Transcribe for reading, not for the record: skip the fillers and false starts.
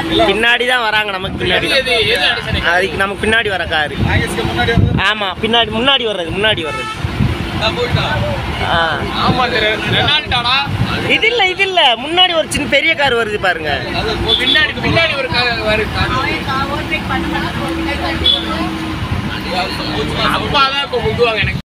பின்னாடி தான் வராங்க, நமக்கு பின்னாடி. அதுக்கு நமக்கு பின்னாடி வர காரு. ஆமா, முன்னாடி வர்றது. இது இல்ல முன்னாடி ஒரு சின்ன பெரிய கார் வருது பாருங்க. பின்னாடி ஒரு கார் அப்பாதான் இப்ப முந்துவாங்க எனக்கு.